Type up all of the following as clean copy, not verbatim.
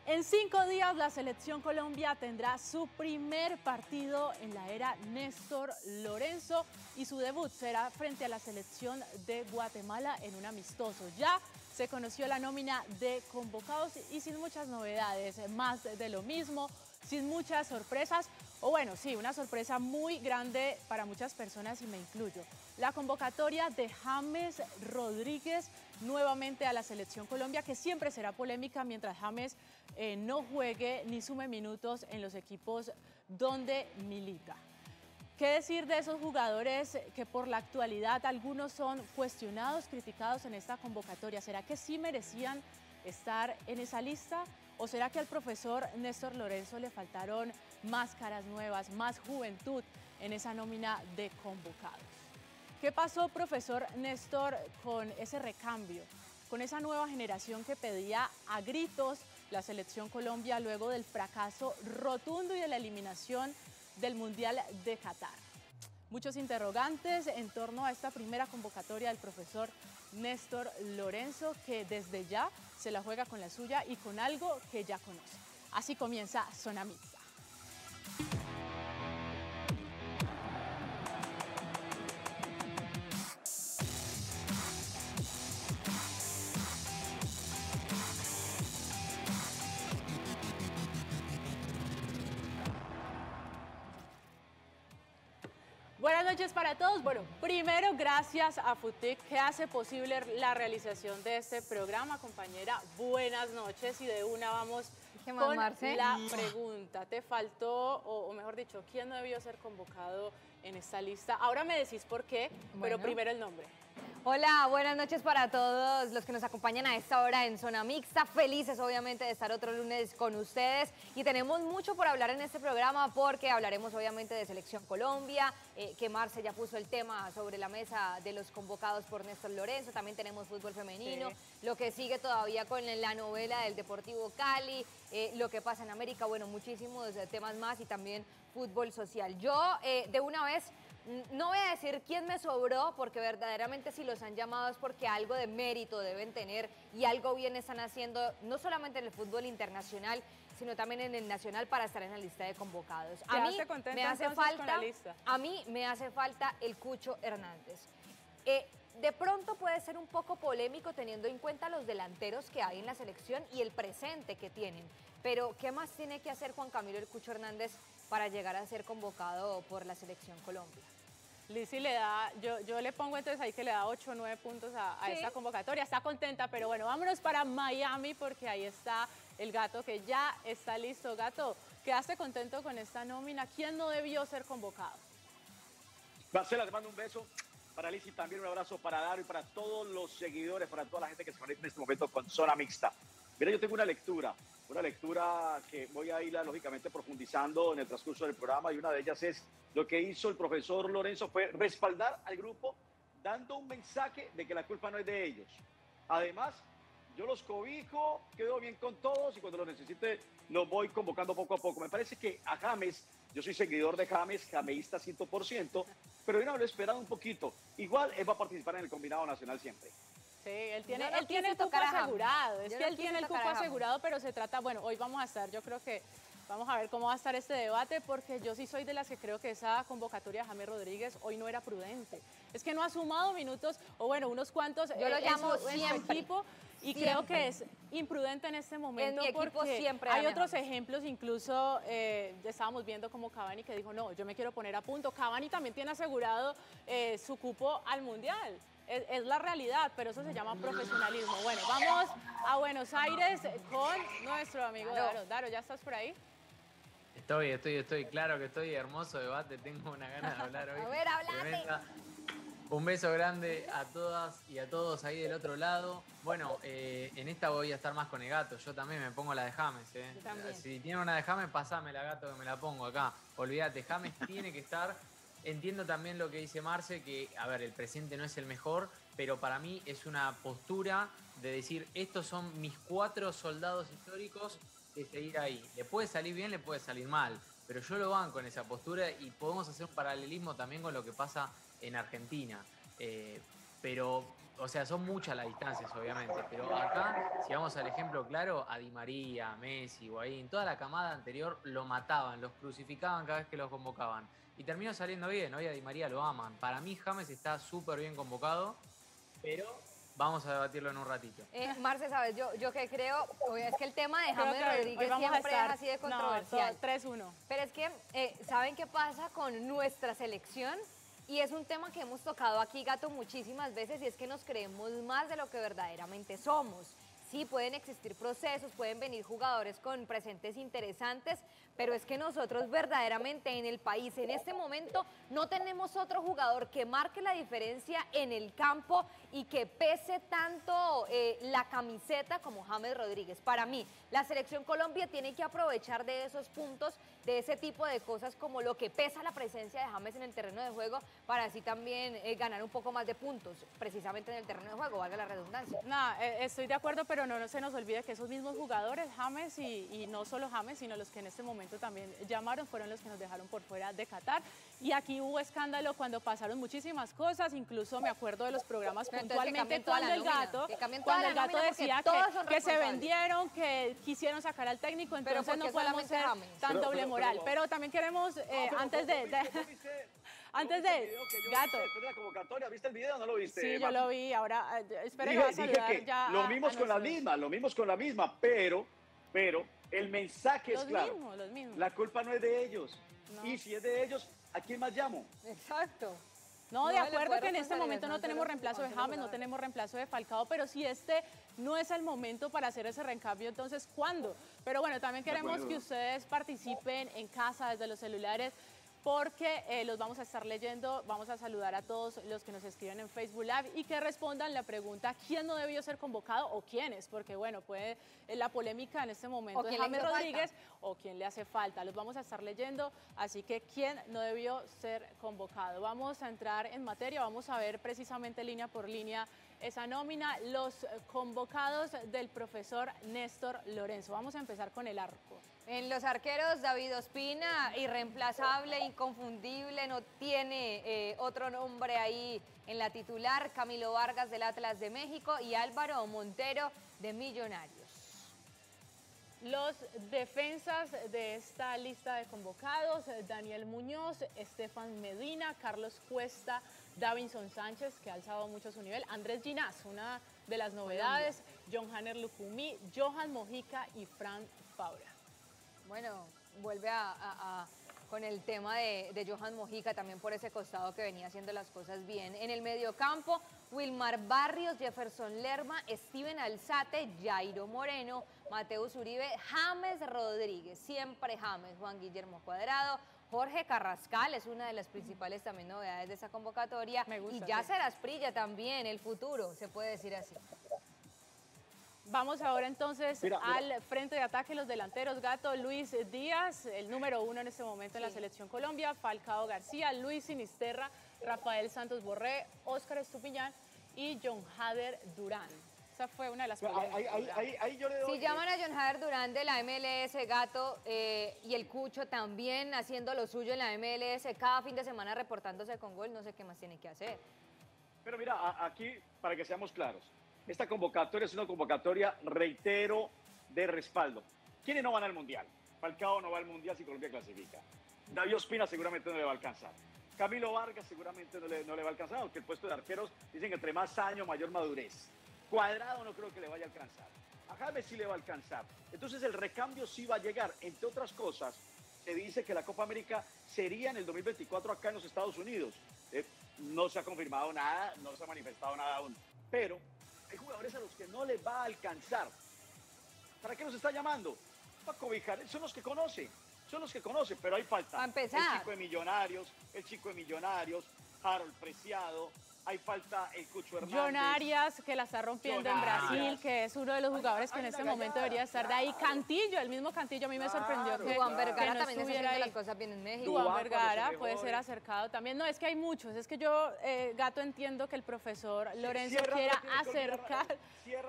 En 5 días la Selección Colombia tendrá su primer partido en la era Néstor Lorenzo y su debut será frente a la selección de Guatemala en un amistoso. Ya se conoció la nómina de convocados y sin muchas novedades, más de lo mismo, sin muchas sorpresas, o bueno, sí, una sorpresa muy grande para muchas personas y me incluyo. La convocatoria de James Rodríguez nuevamente a la Selección Colombia, que siempre será polémica mientras James no juegue ni sume minutos en los equipos donde milita. ¿Qué decir de esos jugadores que por la actualidad algunos son cuestionados, criticados en esta convocatoria? ¿Será que sí merecían estar en esa lista? ¿O será que al profesor Néstor Lorenzo le faltaron más caras nuevas, más juventud en esa nómina de convocados? ¿Qué pasó, profesor Néstor, con ese recambio, con esa nueva generación que pedía a gritos la Selección Colombia luego del fracaso rotundo y de la eliminación del Mundial de Qatar? Muchos interrogantes en torno a esta primera convocatoria del profesor Néstor Lorenzo, que desde ya se la juega con la suya y con algo que ya conoce. Así comienza Zona Mixta. Buenas noches para todos. Bueno, primero gracias a FUTIC que hace posible la realización de este programa. Compañera, buenas noches y de una vamos con la pregunta. ¿Te faltó, o mejor dicho, quién no debió ser convocado en esta lista? Ahora me decís por qué, pero primero el nombre. Hola, buenas noches para todos los que nos acompañan a esta hora en Zona Mixta. Felices obviamente de estar otro lunes con ustedes y tenemos mucho por hablar en este programa porque hablaremos obviamente de Selección Colombia, que Marce ya puso el tema sobre la mesa de los convocados por Néstor Lorenzo. También tenemos fútbol femenino, lo que sigue todavía con la novela del Deportivo Cali, lo que pasa en América, bueno, muchísimos temas más y también fútbol social. Yo de una vez no voy a decir quién me sobró, porque verdaderamente si los han llamado es porque algo de mérito deben tener y algo bien están haciendo, no solamente en el fútbol internacional, sino también en el nacional para estar en la lista de convocados. A mí me hace falta el Cucho Hernández. De pronto puede ser un poco polémico teniendo en cuenta los delanteros que hay en la selección y el presente que tienen. Pero, ¿qué más tiene que hacer Juan Camilo el Cucho Hernández para llegar a ser convocado por la Selección Colombia? Lizzy le da, yo le pongo entonces ahí que le da 8 o 9 puntos a esta convocatoria. Está contenta, pero bueno, vámonos para Miami porque ahí está el Gato que ya está listo. Gato, ¿quedaste contento con esta nómina? ¿Quién no debió ser convocado? Marcela, te mando un beso. Para Lizzy también un abrazo para Daro y para todos los seguidores, para toda la gente que se conecta en este momento con Zona Mixta. Mira, yo tengo una lectura que voy a irla lógicamente profundizando en el transcurso del programa y una de ellas es lo que hizo el profesor Lorenzo fue respaldar al grupo dando un mensaje de que la culpa no es de ellos. Además, yo los cobijo, quedo bien con todos y cuando los necesite los voy convocando poco a poco. Me parece que a James, yo soy seguidor de James, jameísta 100%, pero yo no lo he esperado un poquito. Igual él va a participar en el combinado nacional siempre. Sí, él tiene el cupo asegurado, es que él tiene el cupo asegurado, pero se trata, bueno, hoy vamos a estar, yo creo que vamos a ver cómo va a estar este debate, porque yo sí soy de las que creo que esa convocatoria de James Rodríguez hoy no era prudente. Es que no ha sumado minutos, o bueno, unos cuantos yo lo llamo en su equipo, y creo que es imprudente en este momento porque siempre hay otros ejemplos, incluso estábamos viendo como Cavani que dijo, no, yo me quiero poner a punto. Cavani también tiene asegurado su cupo al Mundial. Es la realidad, pero eso se llama profesionalismo. Bueno, vamos a Buenos Aires con nuestro amigo Daro. Daro, ¿ya estás por ahí? Estoy, claro que estoy, hermoso debate, tengo una gana de hablar hoy. A ver, hablate. Un beso grande a todas y a todos ahí del otro lado. Bueno, en esta voy a estar más con el Gato, yo también me pongo la de James. Si tiene una de James, pasámela, Gato, que me la pongo acá. Olvídate, James tiene que estar. Entiendo también lo que dice Marce, que, a ver, el presente no es el mejor, pero para mí es una postura de decir, estos son mis 4 soldados históricos, de seguir ahí. Le puede salir bien, le puede salir mal, pero yo lo banco en esa postura y podemos hacer un paralelismo también con lo que pasa en Argentina. pero, o sea, son muchas las distancias, obviamente. Pero acá, si vamos al ejemplo claro, a Di María, a Messi, Higuaín, toda la camada anterior lo mataban, los crucificaban cada vez que los convocaban. Y terminó saliendo bien, hoy a Di María lo aman. Para mí James está súper bien convocado, pero vamos a debatirlo en un ratito. Marce, ¿sabes? Yo que creo, es que el tema de James Rodríguez vamos siempre a estar, es así de controversial. No, 3-1. Pero es que, ¿saben qué pasa con nuestra selección? Y es un tema que hemos tocado aquí, Gato, muchísimas veces, y es que nos creemos más de lo que verdaderamente somos. Sí, pueden existir procesos, pueden venir jugadores con presentes interesantes, pero es que nosotros verdaderamente en el país, en este momento, no tenemos otro jugador que marque la diferencia en el campo y que pese tanto la camiseta como James Rodríguez. Para mí, la Selección Colombia tiene que aprovechar de esos puntos, de ese tipo de cosas como lo que pesa la presencia de James en el terreno de juego, para así también ganar un poco más de puntos, precisamente en el terreno de juego, valga la redundancia. Estoy de acuerdo, pero no se nos olvide que esos mismos jugadores, James y no solo James, sino los que en este momento también llamaron, fueron los que nos dejaron por fuera de Qatar. Y aquí hubo escándalo cuando pasaron muchísimas cosas, incluso me acuerdo de los programas puntualmente cuando el Gato decía que se vendieron, que quisieron sacar al técnico, entonces no podemos ser tan doble moral. Pero también queremos, antes de Gato. Después de la convocatoria, ¿viste el video o no lo viste? Sí, yo lo vi, ahora espera que dije, va a saludar que ya lo mismos con la misma, pero el mensaje es claro. Los mismos. La culpa no es de ellos. No. Y si es de ellos, ¿a quién más llamo? Exacto. No, de acuerdo que en este momento no tenemos reemplazo de James, no tenemos reemplazo de Falcao, pero si este no es el momento para hacer ese recambio, entonces ¿cuándo? Pero bueno, también queremos que ustedes participen en casa desde los celulares, porque los vamos a estar leyendo, vamos a saludar a todos los que nos escriben en Facebook Live y que respondan la pregunta ¿quién no debió ser convocado o quiénes? Porque bueno, puede la polémica en este momento de James Rodríguez o quién le hace falta. Los vamos a estar leyendo, así que ¿quién no debió ser convocado? Vamos a entrar en materia, vamos a ver precisamente línea por línea esa nómina, los convocados del profesor Néstor Lorenzo. Vamos a empezar con el arco. En los arqueros, David Ospina, irreemplazable, inconfundible, no tiene otro nombre ahí en la titular. Camilo Vargas del Atlas de México y Álvaro Montero de Millonarios. Los defensas de esta lista de convocados, Daniel Muñoz, Estefan Medina, Carlos Cuesta, Davinson Sánchez, que ha alzado mucho su nivel, Andrés Ginás, una de las novedades, John Hanner Lucumí, Johan Mojica y Fran Fabra. Bueno, vuelve con el tema de Johan Mojica, también por ese costado que venía haciendo las cosas bien. En el mediocampo, Wilmar Barrios, Jefferson Lerma, Steven Alzate, Jairo Moreno, Mateus Uribe, James Rodríguez, siempre James, Juan Guillermo Cuadrado, Jorge Carrascal es una de las principales también novedades de esa convocatoria. Me gusta, y Yasser Asprilla también, el futuro, se puede decir así. Vamos ahora entonces al frente de ataque, los delanteros, Gato, Luis Díaz, el número 1 en este momento en la Selección Colombia, Falcao García, Luis Sinisterra, Rafael Santos Borré, Óscar Estupiñán y John Hader Durán. Esa fue una de las ahí yo le doy. Si llaman a John Hader Durán de la MLS, Gato, y el Cucho también haciendo lo suyo en la MLS, cada fin de semana reportándose con gol, no sé qué más tiene que hacer. Pero mira, aquí, para que seamos claros, esta convocatoria es una convocatoria, reitero, de respaldo. ¿Quiénes no van al Mundial? Falcao no va al Mundial si Colombia clasifica. David Ospina seguramente no le va a alcanzar. Camilo Vargas seguramente no le va a alcanzar, aunque el puesto de arqueros dicen que entre más años, mayor madurez. Cuadrado no creo que le vaya a alcanzar. A James sí le va a alcanzar. Entonces el recambio sí va a llegar. Entre otras cosas, se dice que la Copa América sería en el 2024 acá en los Estados Unidos. No se ha confirmado nada, no se ha manifestado nada aún. Pero hay jugadores a los que no les va a alcanzar. ¿Para qué los está llamando? Para cobijar. Son los que conocen, pero hay falta. A empezar. El chico de Millonarios, Harold Preciado, hay falta el Cucho Hernández. John Arias, que la está rompiendo en Brasil, que es uno de los jugadores que en este momento debería estar de ahí. Cantillo, el mismo Cantillo, a mí me sorprendió que Duván Vergara no también estuviera ahí. las cosas bien en México. Duván Vergara puede ser acercado también. No, es que hay muchos. Es que yo, Gato, entiendo que el profesor Lorenzo quiera acercar.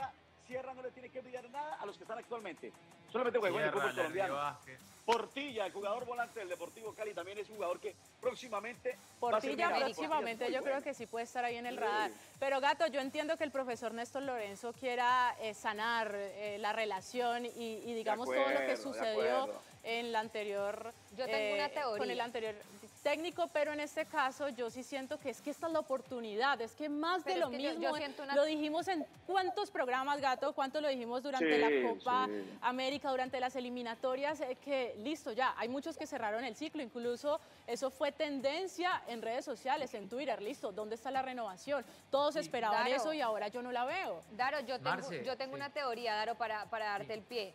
Sierra no le tiene que envidiar nada a los que están actualmente. Solamente juega en el fútbol colombiano. Portilla, el jugador volante del Deportivo Cali, también es un jugador que próximamente Portilla próximamente yo creo que sí puede estar ahí en el radar. Pero Gato, yo entiendo que el profesor Néstor Lorenzo quiera sanar la relación y digamos todo lo que sucedió en la anterior, yo tengo una teoría con el anterior técnico, pero en este caso yo sí siento que es que esta es la oportunidad, es que más de lo mismo, lo dijimos en cuántos programas, Gato, cuánto lo dijimos durante la Copa América, durante las eliminatorias, que listo ya, hay muchos que cerraron el ciclo, incluso eso fue tendencia en redes sociales, en Twitter, listo, ¿dónde está la renovación? Todos esperaban eso y ahora yo no la veo. Daro, yo tengo una teoría, Daro, para darte el pie.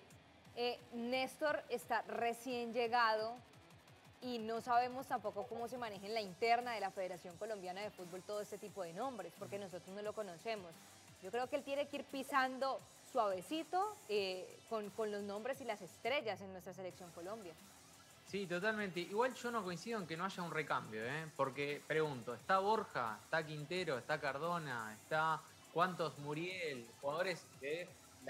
Néstor está recién llegado y no sabemos tampoco cómo se maneja en la interna de la Federación Colombiana de Fútbol todo este tipo de nombres, porque nosotros no lo conocemos. Yo creo que él tiene que ir pisando suavecito con los nombres y las estrellas en nuestra selección Colombia. Sí, totalmente. Igual yo no coincido en que no haya un recambio, porque pregunto, ¿está Borja, está Quintero, está Cardona, está cuántos Muriel, jugadores de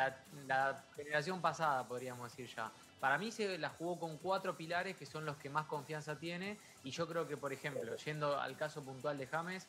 la generación pasada, podríamos decir ya? Para mí se la jugó con 4 pilares que son los que más confianza tiene y yo creo que, por ejemplo, yendo al caso puntual de James,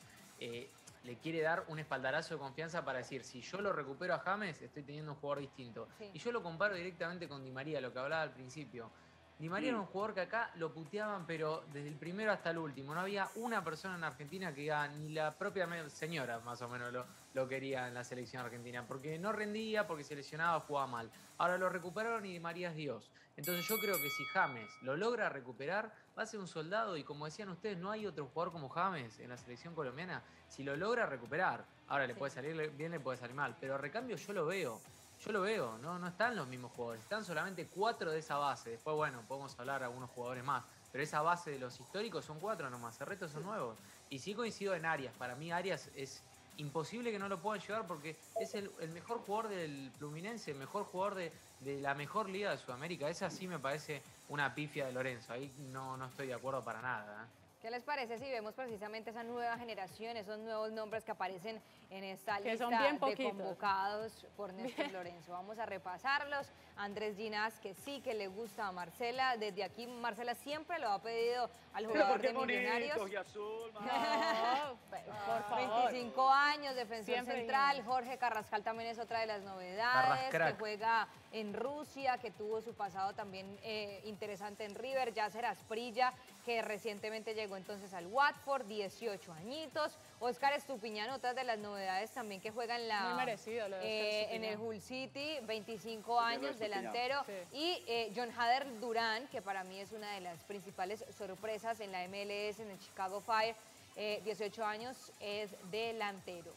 le quiere dar un espaldarazo de confianza para decir, si yo lo recupero a James, estoy teniendo un jugador distinto. Sí. Y yo lo comparo directamente con Di María, lo que hablaba al principio. Di María era un jugador que acá lo puteaban, pero desde el primero hasta el último. No había una persona en Argentina que diga, ni la propia señora más o menos lo quería en la selección argentina, porque no rendía, porque se lesionaba, jugaba mal. Ahora lo recuperaron y Di María es Dios. Entonces yo creo que si James lo logra recuperar, va a ser un soldado y como decían ustedes, no hay otro jugador como James en la selección colombiana. Si lo logra recuperar, ahora le puede salir bien, le puede salir mal, pero a recambio yo lo veo. Yo lo veo, no están los mismos jugadores, están solamente 4 de esa base. Después, bueno, podemos hablar de algunos jugadores más, pero esa base de los históricos son 4 nomás, el resto son nuevos. Y sí coincido en Arias, para mí Arias es imposible que no lo puedan llevar porque es el mejor jugador del Fluminense, el mejor jugador de la mejor liga de Sudamérica. Esa sí me parece una pifia de Lorenzo, ahí no estoy de acuerdo para nada. ¿Qué les parece si vemos precisamente esa nueva generación, esos nuevos nombres que aparecen en esta lista de convocados por Néstor Lorenzo? Vamos a repasarlos. Andrés Ginás, que sí que le gusta a Marcela. Desde aquí Marcela siempre lo ha pedido al jugador de Millonarios. Azul, no, por favor. 25 años, defensor siempre central. Jorge Carrascal también es otra de las novedades, que juega en Rusia, que tuvo su pasado también interesante en River. Yasser Asprilla, que recientemente llegó entonces al Watford, 18 añitos. Oscar Estupiñán, otra de las novedades también que juega en muy merecido, en el Hull City, 25 años, delantero. Sí. Y John Hader Durán, que para mí es una de las principales sorpresas en la MLS, en el Chicago Fire, 18 años, es delantero.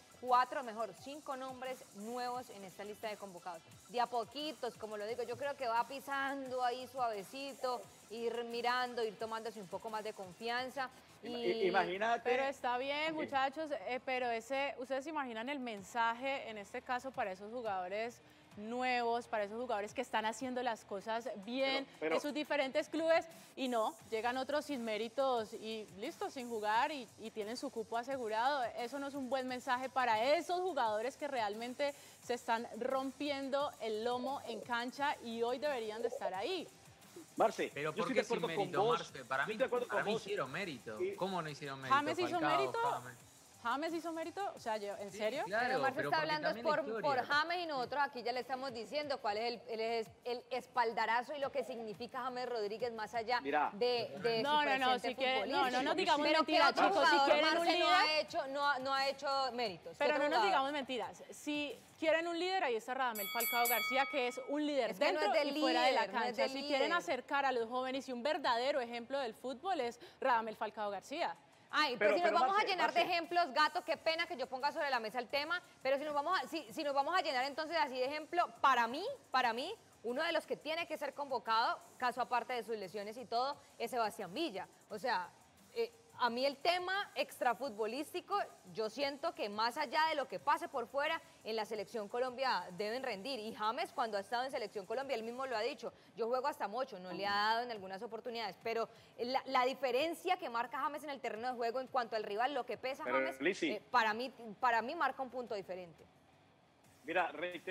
5 nombres nuevos en esta lista de convocados. De a poquitos, como lo digo, yo creo que va pisando ahí suavecito, ir mirando, ir tomándose un poco más de confianza. Imagínate. Pero está bien, muchachos, pero ustedes se imaginan el mensaje, en este caso, para esos jugadores nuevos, para esos jugadores que están haciendo las cosas bien en sus diferentes clubes y no, llegan otros sin méritos y listo, sin jugar y tienen su cupo asegurado. Eso no es un buen mensaje para esos jugadores que realmente se están rompiendo el lomo en cancha y hoy deberían de estar ahí. Marce, pero ¿por qué sin mérito, Marce? Para mí hicieron mérito. ¿Cómo no hicieron mérito? ¿James hizo mérito? ¿James hizo mérito? O sea, ¿en serio? Claro, pero Marce está hablando por James y nosotros aquí ya le estamos diciendo cuál es el espaldarazo y lo que significa James Rodríguez más allá de su presente futbolístico. No digamos mentiras, chicos. Si quieren un líder, no ha hecho méritos. Pero no nos digamos mentiras. Si quieren un líder, ahí está Radamel Falcao García, que es un líder dentro y fuera de la cancha. Si quieren acercar a los jóvenes y un verdadero ejemplo del fútbol es Radamel Falcao García. Ay, pero si nos vamos a llenar de ejemplos, Gato, qué pena que yo ponga sobre la mesa el tema, pero si nos vamos a llenar entonces así de ejemplo, para mí, uno de los que tiene que ser convocado, caso aparte de sus lesiones y todo, es Sebastián Villa. O sea, a mí el tema extrafutbolístico, yo siento que más allá de lo que pase por fuera, en la Selección Colombia deben rendir. Y James, cuando ha estado en Selección Colombia, él mismo lo ha dicho, yo juego hasta mocho, no le ha dado en algunas oportunidades, pero la diferencia que marca James en el terreno de juego en cuanto al rival, lo que pesa James, para mí marca un punto diferente. Mira, reitero,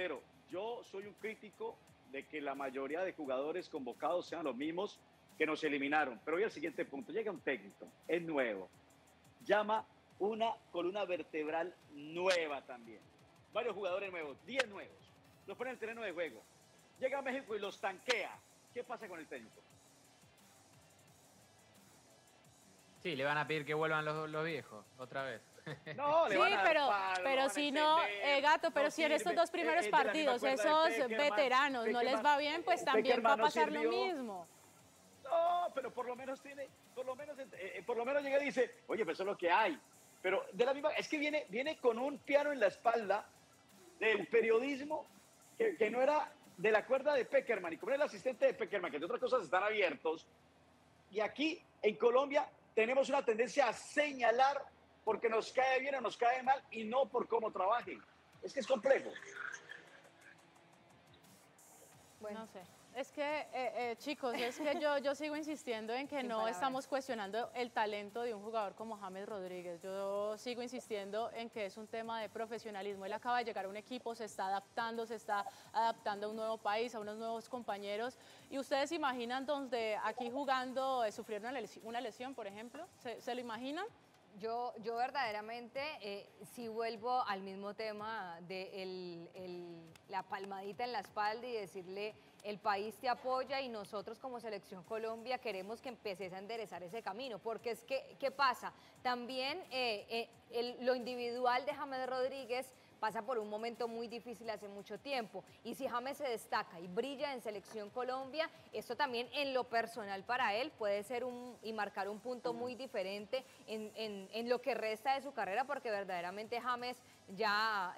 yo soy un crítico de que la mayoría de jugadores convocados sean los mismos que nos eliminaron. Pero voy al siguiente punto. Llega un técnico, es nuevo, llama una columna vertebral nueva también. Varios jugadores nuevos, 10 nuevos. Los pone en el terreno de juego. Llega a México y los tanquea. ¿Qué pasa con el técnico? Sí, le van a pedir que vuelvan los viejos, otra vez. No, le Sí, van a dar pero, palo, pero van a si no, encender, Gato, pero no si en estos sirve. dos primeros Es de la misma partidos, cuerda de esos Peckerman. veteranos no les Peckerman, va bien, pues también va a Peckerman no pasar lo sirvió. mismo. No, pero por lo menos tiene, por lo menos llega y dice, oye, pero eso es lo que hay. Pero de la misma, es que viene con un piano en la espalda del periodismo que no era de la cuerda de Peckerman, y como era el asistente de Peckerman, que de otras cosas están abiertos, y aquí en Colombia tenemos una tendencia a señalar porque nos cae bien o nos cae mal y no por cómo trabajen. Es que es complejo. Bueno. No sé. Es que, chicos, es que yo sigo insistiendo en que Sin no palabras. estamos cuestionando el talento de un jugador como James Rodríguez. Yo sigo insistiendo en que es un tema de profesionalismo. Él acaba de llegar a un equipo, se está adaptando a un nuevo país, a unos nuevos compañeros. Y ustedes se imaginan donde aquí jugando sufrieron una lesión, por ejemplo. ¿Se lo imaginan? Yo verdaderamente sí vuelvo al mismo tema de la palmadita en la espalda y decirle, el país te apoya y nosotros como Selección Colombia queremos que empieces a enderezar ese camino, porque es que, ¿qué pasa? También lo individual de James Rodríguez pasa por un momento muy difícil hace mucho tiempo, y si James se destaca y brilla en Selección Colombia, esto también en lo personal para él puede ser y marcar un punto muy diferente en lo que resta de su carrera, porque verdaderamente James ya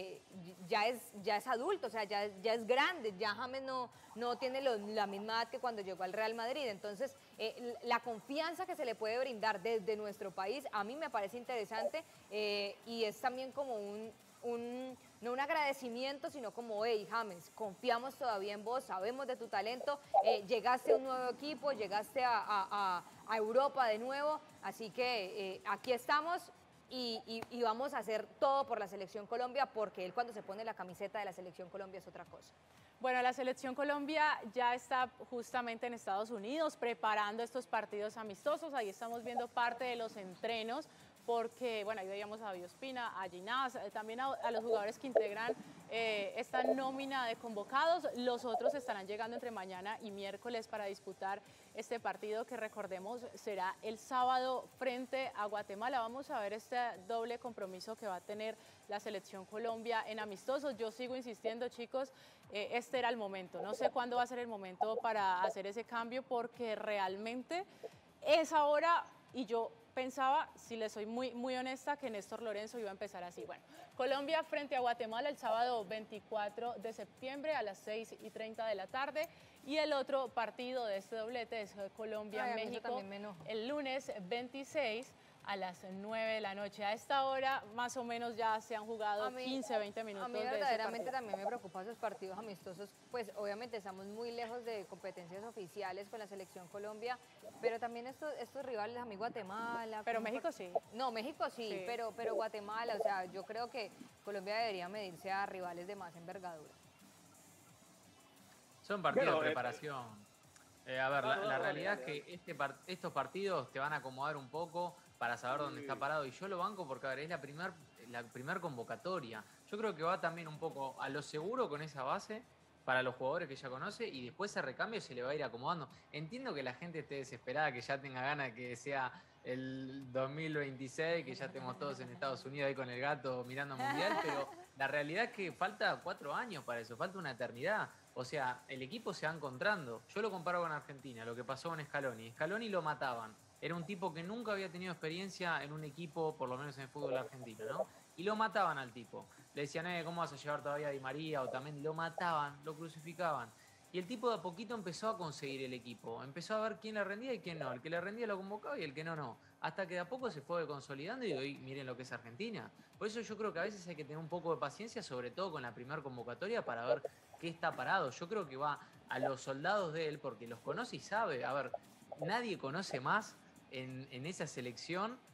es adulto, o sea, ya es grande, ya James no tiene la misma edad que cuando llegó al Real Madrid. Entonces la confianza que se le puede brindar desde nuestro país a mí me parece interesante, y es también como no un agradecimiento, sino como, hey, James, confiamos todavía en vos, sabemos de tu talento, llegaste a un nuevo equipo, llegaste a Europa de nuevo, así que aquí estamos y vamos a hacer todo por la Selección Colombia, porque él cuando se pone la camiseta de la Selección Colombia es otra cosa. Bueno, la Selección Colombia ya está justamente en Estados Unidos preparando estos partidos amistosos. Ahí estamos viendo parte de los entrenos, porque, bueno, ahí veíamos a David Ospina, a Ginás, también a los jugadores que integran esta nómina de convocados. Los otros estarán llegando entre mañana y miércoles para disputar este partido que, recordemos, será el sábado frente a Guatemala. Vamos a ver este doble compromiso que va a tener la Selección Colombia en amistosos. Yo sigo insistiendo, chicos, este era el momento. No sé cuándo va a ser el momento para hacer ese cambio, porque realmente es ahora, y yo pensaba, si les soy muy honesta, que Néstor Lorenzo iba a empezar así. Bueno, Colombia frente a Guatemala el sábado 24 de septiembre a las 6:30 de la tarde. Y el otro partido de este doblete es Colombia-México el lunes 26 a las 9 de la noche. A esta hora, más o menos, ya se han jugado 15, 20 minutos. A mí verdaderamente también me preocupan esos partidos amistosos. Pues obviamente estamos muy lejos de competencias oficiales con la Selección Colombia, pero también estos rivales, a mí Guatemala... Pero México sí. No, México sí. Pero Guatemala, o sea, yo creo que Colombia debería medirse a rivales de más envergadura. Son partidos de preparación. A ver, la realidad es que estos partidos te van a acomodar un poco para saber dónde está parado. Y yo lo banco porque, a ver, es la primer convocatoria. Yo creo que va también un poco a lo seguro con esa base para los jugadores que ya conoce, y después ese recambio se le va a ir acomodando. Entiendo que la gente esté desesperada, que ya tenga ganas de que sea el 2026, que ya estemos todos en Estados Unidos ahí con el gato mirando Mundial, pero la realidad es que falta 4 años para eso, falta una eternidad. O sea, el equipo se va encontrando. Yo lo comparo con Argentina, lo que pasó con Scaloni. Scaloni lo mataban. Era un tipo que nunca había tenido experiencia en un equipo, por lo menos en el fútbol argentino, ¿no? Y lo mataban al tipo. Le decían, ¿cómo vas a llevar todavía a Di María? O también lo mataban, lo crucificaban. Y el tipo de a poquito empezó a conseguir el equipo. Empezó a ver quién le rendía y quién no. El que le rendía lo convocaba y el que no, no. Hasta que de a poco se fue consolidando, y hoy miren lo que es Argentina. Por eso yo creo que a veces hay que tener un poco de paciencia, sobre todo con la primera convocatoria, para ver qué está parado. Yo creo que va a los soldados de él, porque los conoce y sabe. A ver, nadie conoce más en esa selección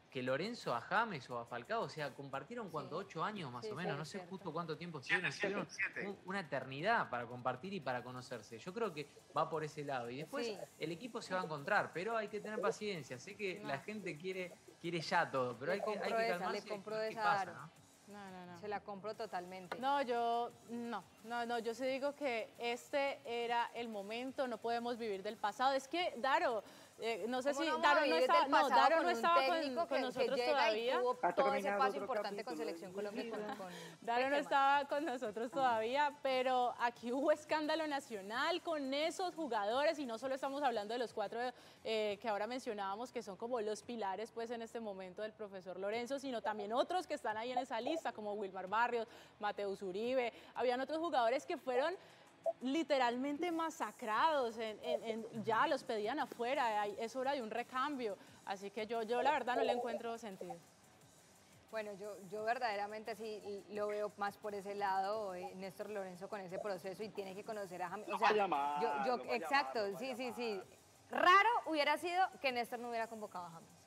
que Lorenzo a James o a Falcao, o sea, compartieron ¿cuánto? 8 años más o menos, no sé justo cuánto tiempo estuvieron, una eternidad para compartir y para conocerse. Yo creo que va por ese lado y después el equipo se va a encontrar, pero hay que tener paciencia. Sé que la gente quiere ya todo, pero hay que calmarse. Le compro ¿Qué esa, pasa, ¿no? No. Se la compro totalmente. No, yo sí digo que este era el momento, no podemos vivir del pasado. Es que, Daro, no sé si Daro no estaba con nosotros todavía. Tuvo todo ese paso importante con Selección Colombia. Daro no estaba con nosotros todavía, pero aquí hubo escándalo nacional con esos jugadores y no solo estamos hablando de los 4 que ahora mencionábamos que son como los pilares pues en este momento del profesor Lorenzo, sino también otros que están ahí en esa lista como Wilmar Barrios, Mateus Uribe, habían otros jugadores que fueron literalmente masacrados, ya los pedían afuera, es hora de un recambio, así que yo la verdad no le encuentro sentido. Bueno, yo verdaderamente sí lo veo más por ese lado, Néstor Lorenzo con ese proceso y tiene que conocer a James. O sea, exacto, sí. Raro hubiera sido que Néstor no hubiera convocado a James.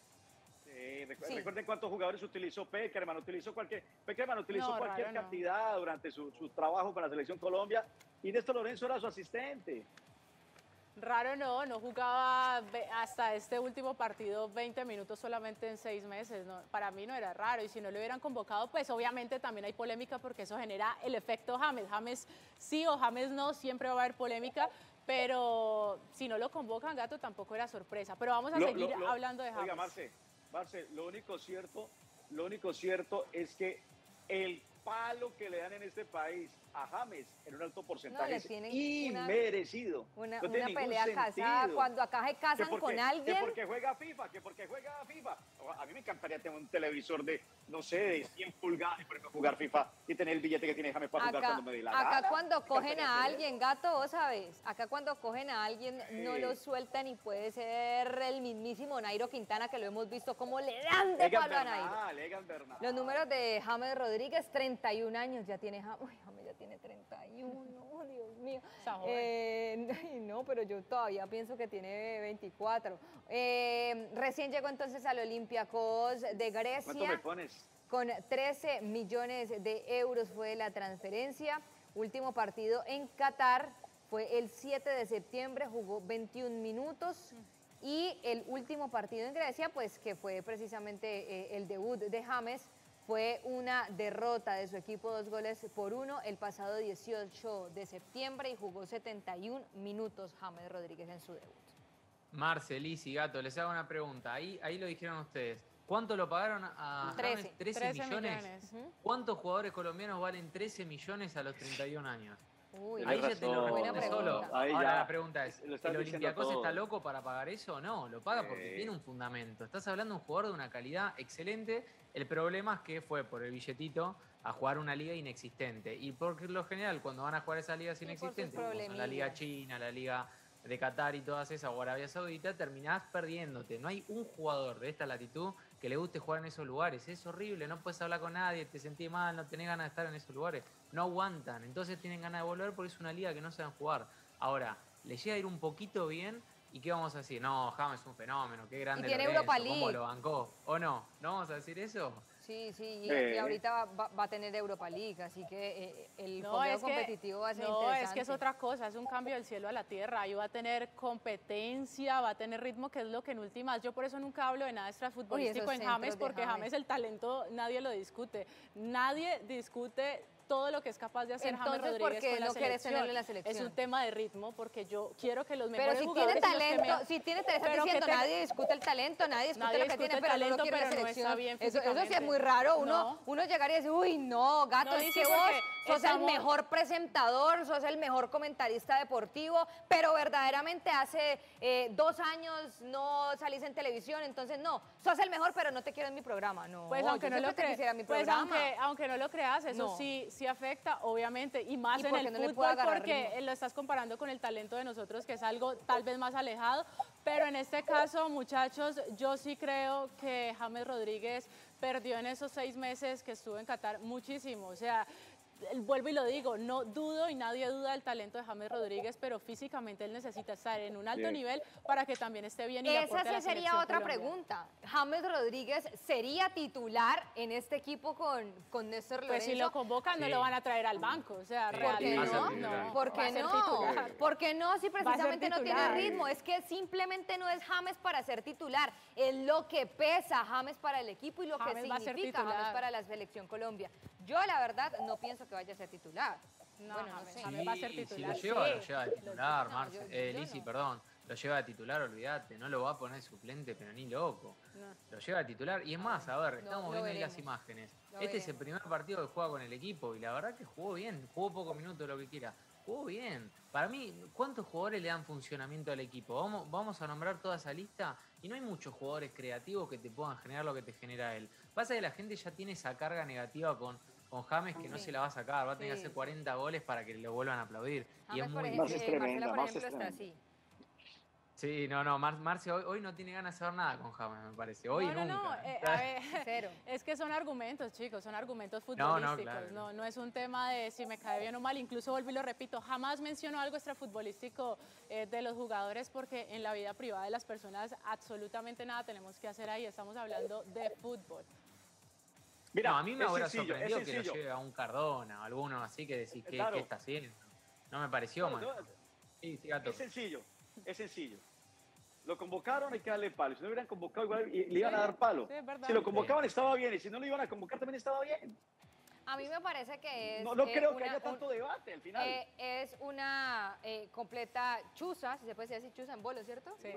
Recuerden cuántos jugadores utilizó Peckerman, utilizó cualquier cantidad durante su trabajo con la Selección Colombia y Néstor Lorenzo era su asistente. Raro no jugaba hasta este último partido 20 minutos solamente en 6 meses, no, para mí no era raro y si no lo hubieran convocado pues obviamente también hay polémica porque eso genera el efecto James sí o James no, siempre va a haber polémica, pero si no lo convocan, Gato, tampoco era sorpresa, pero vamos a seguir hablando de James. Oiga, Marce, lo único cierto es que el palo que le dan en este país a James en un alto porcentaje es inmerecido. Una pelea casada, cuando acá se casan con alguien. Que porque juega FIFA. A mí me encantaría tener un televisor de, no sé, de 100 pulgadas para jugar FIFA y tener el billete que tiene James para jugar cuando me dé la gana. Acá cuando cogen a alguien, Gato, vos sabes, acá cuando cogen a alguien no lo sueltan y puede ser el mismísimo Nairo Quintana, que lo hemos visto como le dan de palo a Nairo. Los números de James Rodríguez, 31 años ya tiene James. Uy, James ya tiene 31, Dios mío. No, pero yo todavía pienso que tiene 24. Recién llegó entonces al Olympiacos de Grecia. ¿Cuánto me pones? Con 13 millones de euros fue la transferencia. Último partido en Qatar fue el 7 de septiembre, jugó 21 minutos. Y el último partido en Grecia, pues que fue precisamente el debut de James, fue una derrota de su equipo 2-1 el pasado 18 de septiembre y jugó 71 minutos James Rodríguez en su debut. Marcelis y Gato, les hago una pregunta. Ahí lo dijeron ustedes. ¿Cuánto lo pagaron a James? 13 millones. ¿Cuántos jugadores colombianos valen 13 millones a los 31 años? Uy, ahí ya te lo responde solo. Ahora la pregunta es, ¿el Olympiacos está loco para pagar eso o no? Lo paga porque tiene un fundamento. Estás hablando de un jugador de una calidad excelente. El problema es que fue por el billetito a jugar una liga inexistente. Y por lo general, cuando van a jugar esas ligas inexistentes, como son la Liga China, la Liga de Qatar y todas esas, o Arabia Saudita, terminás perdiéndote. No hay un jugador de esta latitud que le guste jugar en esos lugares. Es horrible, no puedes hablar con nadie, te sentís mal, no tenés ganas de estar en esos lugares. No aguantan, entonces tienen ganas de volver porque es una liga que no saben jugar. Ahora, le llega a ir un poquito bien y ¿qué vamos a decir? No, James es un fenómeno, qué grande Lorenzo, Europa League. ¿Cómo lo bancó? ¿O no? ¿No vamos a decir eso? Sí, y ahorita va a tener Europa League, así que el fogueo competitivo va a ser interesante. No, es que es otra cosa, es un cambio del cielo a la tierra, ahí va a tener competencia, va a tener ritmo, que es lo que en últimas, yo por eso nunca hablo de nada extrafutbolístico en James, porque James el talento nadie lo discute, nadie discute todo lo que es capaz de hacer James Rodríguez con la no quieres tenerlo en la selección. Es un tema de ritmo, porque yo quiero que los mejores pero si jugadores... Tiene talento, si tiene talento, estás diciendo, nadie discute el talento, nadie discute lo que tiene, pero no lo quiere en la selección. Eso sí es muy raro, uno llegaría y decir, uy, no, Gato, es que vos sos el mejor presentador, sos el mejor comentarista deportivo, pero verdaderamente hace 2 años no salís en televisión, entonces no, sos el mejor, pero no te quiero en mi programa, no. Pues aunque no lo creas, aunque no lo creas, eso sí afecta, obviamente, y más en el fútbol, porque lo estás comparando con el talento de nosotros, que es algo tal vez más alejado, pero en este caso, muchachos, yo sí creo que James Rodríguez perdió en esos 6 meses que estuvo en Qatar muchísimo, o sea, vuelvo y lo digo, no dudo y nadie duda del talento de James Rodríguez, pero físicamente él necesita estar en un alto nivel para que también esté bien. Y esa sí sería otra Colombia. Pregunta. ¿James Rodríguez sería titular en este equipo con Néstor Lorenzo? Pues si lo convocan no lo van a traer al banco, o sea, ¿Por qué realmente no? ¿Por qué no? ¿Por qué no? Si precisamente no tiene ritmo, es que simplemente no es James para ser titular, es lo que pesa James para el equipo y lo que significa James para la selección Colombia. Yo la verdad no pienso que vaya a ser titular. No, bueno, James, no sé. James va a ser titular. Si lo lleva de titular, No, Marce. yo Lizzy, no. perdón. Lo lleva de titular, olvídate. No lo va a poner de suplente, pero ni loco. No. Lo lleva de titular. Y es más, a ver, estamos lo viendo ahí las veremos. imágenes. Lo Este es el veremos. primer partido que juega con el equipo. Y la verdad que jugó bien. Jugó pocos minutos, lo que quiera. Jugó bien. Para mí, ¿cuántos jugadores le dan funcionamiento al equipo? Vamos a nombrar toda esa lista. Y no hay muchos jugadores creativos que te puedan generar lo que te genera él. Pasa que la gente ya tiene esa carga negativa con James que no se la va a sacar, va a tener que hacer 40 goles para que le vuelvan a aplaudir. James, y es por muy ejemplo, Marce es tremenda, Marcela, por Marce es ejemplo, está tremenda. así. Sí, no, Marce hoy no tiene ganas de hacer nada con James, me parece. Hoy no, nunca. a ver, Cero. es que son argumentos, chicos, son argumentos futbolísticos. claro. No es un tema de si me cae bien o mal. Incluso vuelvo y lo repito, jamás menciono algo extrafutbolístico de los jugadores porque en la vida privada de las personas absolutamente nada tenemos que hacer ahí. Estamos hablando de fútbol. Mira, No, a mí me es hubiera sencillo, sorprendido es que lo sencillo. lleve a un Cardona, alguno así que decís, Claro. ¿qué está haciendo? No me pareció mal. No, Sí, gato. es sencillo, es sencillo. Lo convocaron, hay que darle palo. Si no lo hubieran convocado, igual le iban a dar palo. Sí, es verdad. Si lo convocaban, estaba bien. Y si no lo iban a convocar, también estaba bien. A mí me parece que es... No creo que haya tanto debate al final. Es una completa chuza, si se puede decir así, chuza en bolo, ¿cierto? Sí.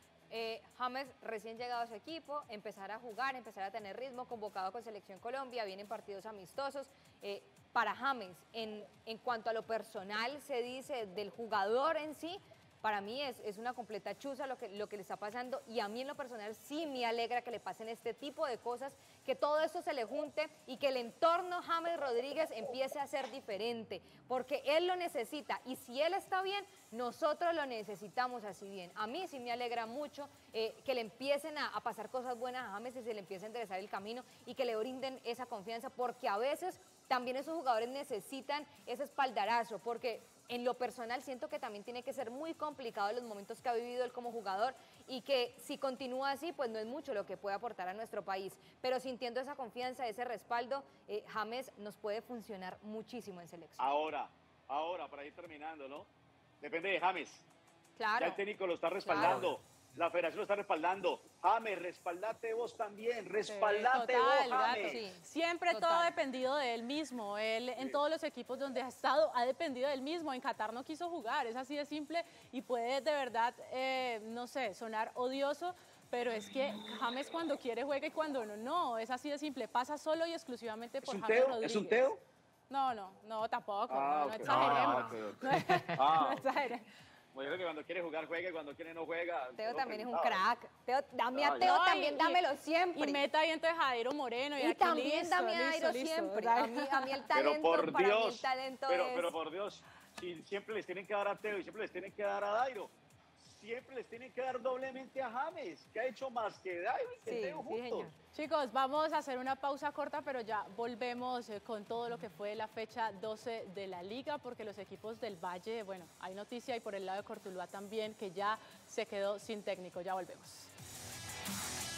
James recién llegado a su equipo, empezar a jugar, empezar a tener ritmo, convocado con Selección Colombia, vienen partidos amistosos. Para James, en cuanto a lo personal se dice del jugador en sí, para mí es una completa chuza lo que le está pasando y a mí en lo personal sí me alegra que le pasen este tipo de cosas, que todo esto se le junte y que el entorno James Rodríguez empiece a ser diferente, porque él lo necesita y si él está bien, nosotros lo necesitamos así bien. A mí sí me alegra mucho que le empiecen a pasar cosas buenas a James y se le empiece a enderezar el camino y que le brinden esa confianza, porque a veces también esos jugadores necesitan ese espaldarazo, porque en lo personal siento que también tiene que ser muy complicado los momentos que ha vivido él como jugador y que si continúa así, pues no es mucho lo que puede aportar a nuestro país. Pero sintiendo esa confianza, ese respaldo, James nos puede funcionar muchísimo en selección. Ahora, para ir terminando, ¿no? Depende de James. Claro. Ya el técnico lo está respaldando. Claro. La federación lo está respaldando. James, respaldate vos también. Respaldate Total, vos, James. gato. Sí, Siempre todo total. ha dependido de él mismo. Él en todos los equipos donde ha estado ha dependido de él mismo. En Qatar no quiso jugar, es así de simple y puede de verdad, no sé, sonar odioso, pero es que James cuando quiere juega y cuando no, es así de simple. Pasa solo y exclusivamente por James Rodríguez. ¿Es un Teo? No, tampoco, Ah, no ok. exageremos. ok. No exageremos. Bueno, yo creo que cuando quiere jugar, juega y cuando quiere no juega. Teo solo también es un preguntaba. crack. Teo, dame a No, Teo No, también, dámelo siempre. Y meta ahí entonces Jairo Moreno y, Y aquí también listo, dame a Jairo listo. siempre. O sea, A mí el Pero talento, por para mí el Dios, talento pero es... por Dios, si siempre les tienen que dar a Teo y siempre les tienen que dar a Dairo, siempre les tienen que dar doblemente a James, que ha hecho más que Dairo y que Sí, Teo sí, juntos. señor. Chicos, vamos a hacer una pausa corta, pero ya volvemos con todo lo que fue la fecha 12 de la Liga, porque los equipos del Valle, bueno, hay noticia y por el lado de Cortuluá también, que ya se quedó sin técnico. Ya volvemos.